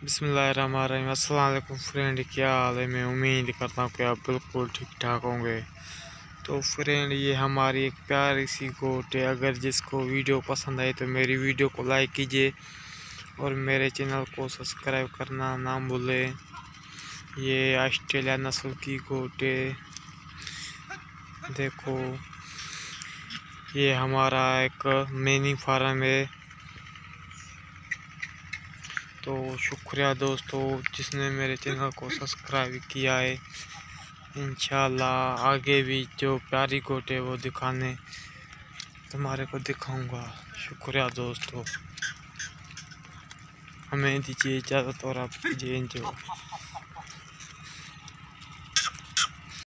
बिस्मिल्लाहिर्रहमानिर्रहीम। अस्सलाम वालेकुम फ्रेंड, क्या हाल है। मैं उम्मीद करता हूँ कि आप बिल्कुल ठीक ठाक होंगे। तो फ्रेंड, ये हमारी एक प्यारी सी गोट है। अगर जिसको वीडियो पसंद आए तो मेरी वीडियो को लाइक कीजिए और मेरे चैनल को सब्सक्राइब करना ना भूलें। ये ऑस्ट्रेलिया नस्ल की गोट है। देखो, ये हमारा एक मिनी फार्म है। तो शुक्रिया दोस्तों जिसने मेरे चैनल को सब्सक्राइब किया है। इंशाल्लाह आगे भी जो प्यारी गोट है वो दिखाने तुम्हारे को दिखाऊंगा। शुक्रिया दोस्तों, हमें दीजिए इजाज़त और आप कीजिए एंजॉय।